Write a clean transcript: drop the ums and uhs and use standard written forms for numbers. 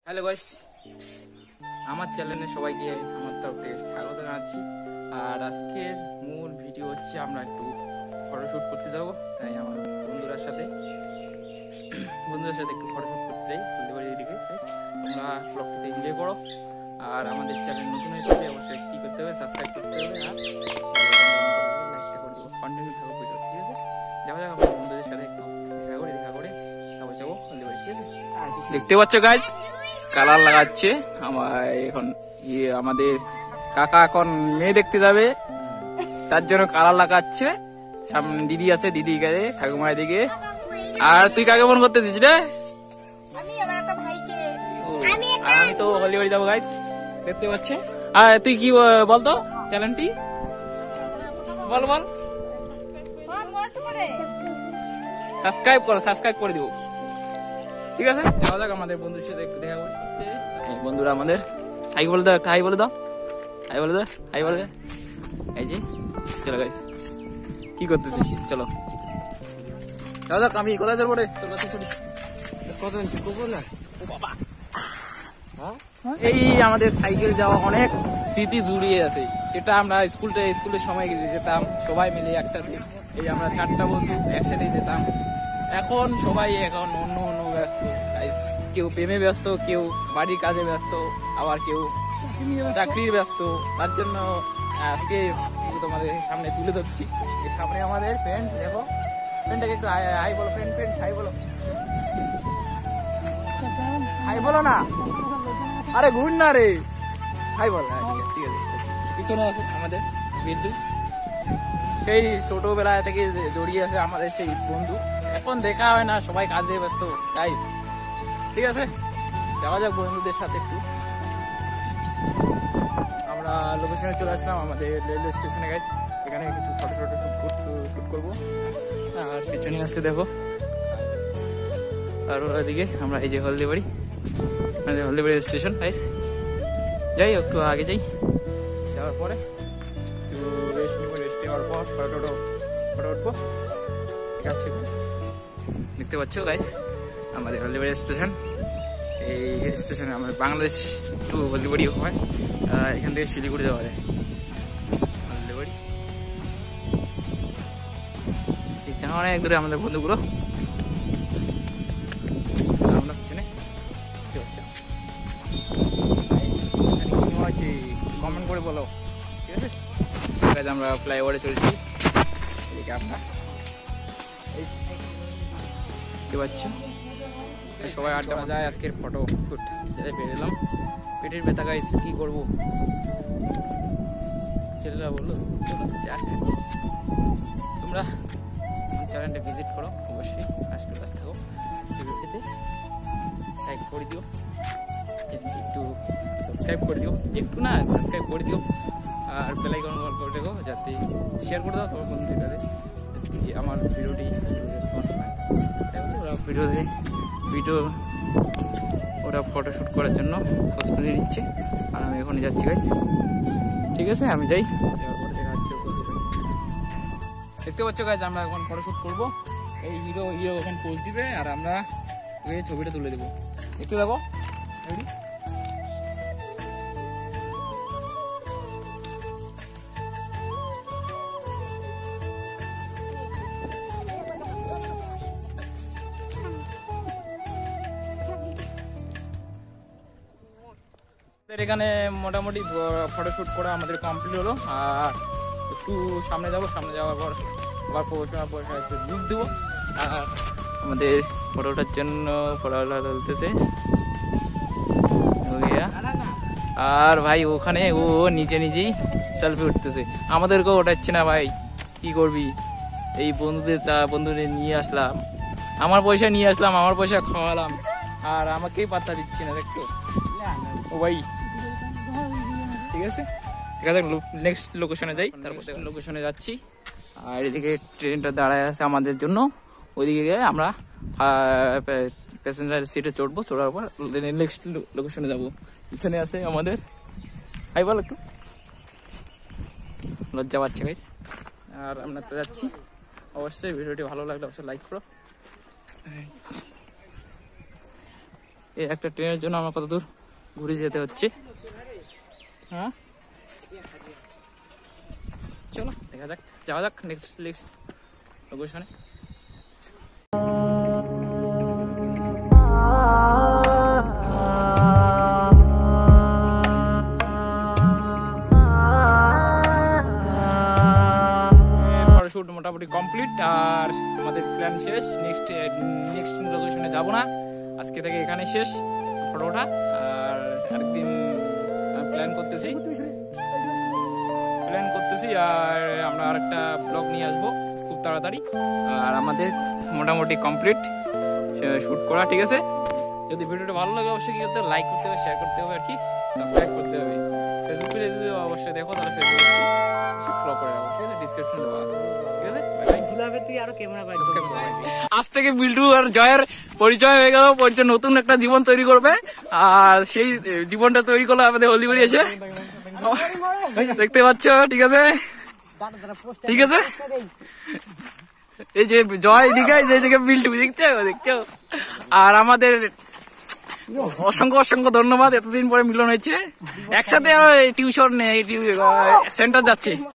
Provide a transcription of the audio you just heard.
Hello guys, আমার চ্যানেলে সবাইকে আমার তরফ থেকে স্বাগত জানাচ্ছি। আর আজকের মূল ভিডিও হচ্ছে আমরা একটু ফটোশ্যুট করতে যাব। তাই আমার বন্ধুদের সাথে একটু ফটোশ্যুট করতে চাই হলদিবাড়ি এদিকে। তোমরা ব্লগটিতে এনজয় করো। আর আমাদের চ্যানেল নতুন হয়ে থাকলে অবশ্যই কী করতে হবে, সাবস্ক্রাইব করতে হবে আর লাইকটা করে দেবো। কন্টিনিউ থাকো ভিডিও, ঠিক আছে? যাওয়া যাক আমার বন্ধুদের সাথে একটু দেখা করে তারপর যাবো হলদিবাড়ি, ঠিক আছে? দেখতে পাচ্ছ গাইস, কালার লাগাচ্ছে এখন আমাদের কাকা এখন মেয়ে দেখতে যাবে, তার জন্য কালার লাগাচ্ছে। সামনে দিদি আছে, দিদি গেছে ঠাকুমার দিকে। আর তুই কাকে মন করতেছিস রে? আমি তো হলদিবাড়ি যাবো গাইস, দেখতে পাচ্ছে। আর তুই কি বলতো চ্যানেলটি বল সাবস্ক্রাইব করে দিব, ঠিক আছে? যাওয়া যাক আমাদের বন্ধুর সাথে একটু দেখা করতে। বন্ধুরা আমাদের হাই বলে দাও, একটা হাই বলে দাও, হাই বলে দে। এই যে চলো গাইস, কি করতেছিস? চলো যাওয়া যাক। আমি কলেজের পরে এই আমাদের সাইকেল যাওয়া অনেক স্মৃতি জুড়িয়ে আছে, যেটা আমরা স্কুলের সময় যেতাম সবাই মিলে একসাথে। এই আমরা 4টা বন্ধু একসাথে যেতাম। এখন সবাই অন্য ব্যস্ত, কেউ প্রেমে ব্যস্ত, কেউ বাড়ির কাজে ব্যস্ত, আবার কেউ চাকরির ব্যস্ত। তার জন্য আজকে তোমাদের সামনে তুলে ধরছি। সামনে আমাদের ফ্রেন্ড, দেখো ফ্রেন্ডটাকে একটু হাই বলো। ফ্রেন্ড হাই বলো না, আরে ঘুর না রে, হাই বল। ঠিক আছে, পিছনে আছে আমাদের বিদ্যু, সেই ছোটবেলা থেকে জড়িয়ে আছে আমাদের সেই বন্ধু। এখন দেখা হয় না, সবাই কাজে ব্যস্ত গাইস, ঠিক আছে? যাওয়া যাক বন্ধুদের সাথে একটু। আমরা লোকেশনে চলে আসলাম, আমাদের রেলওয়ে স্টেশনে গাইস। এখানে কিছু শুট করবো। আর পিছনে আসছে দেখো, আর ওদিকে আমরা এই যে হলদিবাড়ি স্টেশন গাইস। যাই একটু আগে যাওয়ার পরে একটু রেস্ট নিবো। রেস্ট নেওয়ার পর ফটো উঠবো, ঠিক আছে? দেখতে পাচ্ছ গাইস আমাদের হলদিবাড়ি স্টেশন। এই স্টেশনে আমাদের বাংলাদেশ টু হলদিবাড়ি হয়, এখান থেকে শিলিগুড়ি যাওয়া যায়। হলদিবাড়ি এখানে অনেক দূরে আমাদের বন্ধুগুলো, আমরা পিছনে দেখতে পাচ্ছ। কমেন্ট করে বলো, ঠিক আছে? আমরা ফ্লাইওভারে চলছি, এদিকে আমরা দেখতে পাচ্ছ সবাই আড্ডা যায়। আজকের ফটো শুট যেটা বেরোলাম, পেটের ব্যথা গাইস, কি করবো? ছেলেরা বললো চলো যাক। তোমরা আমার চ্যানেলটা ভিজিট করো অবশ্যই, ফার্স্টের কাছ থাকো, ভিডিওটিতে লাইক করে দিও, একটু সাবস্ক্রাইব করে দিও, সাবস্ক্রাইব করে দিও। আর বেল আইকন অল করে দেবো, যাতে শেয়ার করে দাও তোমার বন্ধুদের কাছে, আমার ভিডিওটি রেসপন্স পায়। ওরা ভিডিও ওরা ফটোশ্যুট করার জন্য প্রস্তুতি নিচ্ছে, আর আমি এখন যাচ্ছি গাইস, ঠিক আছে? আমি যাই, যাওয়ার পরে দেখা হচ্ছে। দেখতে পাচ্ছ গাইস, আমরা এখন ফটোশ্যুট করবো। এই ভিডিও ওখানে পোস্ট দিবে, আর আমরা ওই ছবিটা তুলে দেবো। দেখতে যাবো এখানে। মোটামুটি ফটোশ্যুট করা আমাদের কমপ্লিট হলো। আর একটু সামনে যাওয়ার পর আবার প্রফেশনাল একটু লুক দেবো। আর আমাদের ফটোটার জন্য ফটোটা তুলতেছে। আর ভাই ওখানে ও নিজেই সেলফি উঠতেছে, আমাদেরকেও ওঠাচ্ছে না ভাই, কি করবি? এই বন্ধুদের নিয়ে আসলাম, আমার পয়সা নিয়ে আসলাম, আমার পয়সা খাওয়ালাম, আর আমাকেই পাত্তা দিচ্ছি না, দেখতো ও ভাই, ঠিক আছে? নেক্সট লোকেশনে যাই, তারপর লোকেশনে যাচ্ছি। আর এদিকে ট্রেনটা দাঁড়ায় আছে আমাদের জন্য, ওইদিকে গিয়ে আমরা প্যাসেঞ্জার সিটে চড়বো, চড়ার পর নেক্সট লোকেশনে যাবো। পিছনে আছে আমাদের, হাই বল একটু, লজ্জা পাচ্ছে গাইস। আর আমরা তো যাচ্ছি, অবশ্যই ভিডিওটি ভালো লাগলে অবশ্যই লাইক করো। এই একটা ট্রেনের জন্য আমার কত দূর ঘুরে যেতে হচ্ছে। হ্যাঁ চলো দেখা যাক, যাওয়া যাক নেক্সট লোকেশনে। শুট মোটামুটি কমপ্লিট, আর আমাদের প্ল্যান শেষ। নেক্সট লোকেশনে যাব না, আজকে থেকে এখানে শেষ ফটোটা। আর আরেকদিন প্ল্যান করতেছি, আর আমরা আরেকটা ব্লগ নিয়ে আসবো খুব তাড়াতাড়ি। আর আমাদের মোটামুটি কমপ্লিট শুট করা, ঠিক আছে। যদি ভিডিওটা ভালো লাগে অবশ্যই কি করতে হবে, লাইক করতে হবে, শেয়ার করতে হবে, আর কি সাবস্ক্রাইব করতে হবে। ফেসবুকে যদি অবশ্যই দেখো তাহলে ফেসবুকে ফলো করে রাখো, ঠিক আছে, ডিসক্রিপশনে দেওয়া আছে, ঠিক আছে। আজ থেকে বিল্টু আর জয়ের পরিচয় হয়ে গেল, নতুন একটা জীবন তৈরি করবে। আর সেই জীবনটা তৈরি করলো আমাদের হলদিবাড়ি এসে, দেখতে পাচ্ছ, ঠিক আছে, ঠিক আছে। এই যে জয় এদিকে বিল্টু দেখছো। আর আমাদের অসংখ্য ধন্যবাদ, এতদিন পরে মিলন হয়েছে একসাথে। টিউশন সেন্টার যাচ্ছে।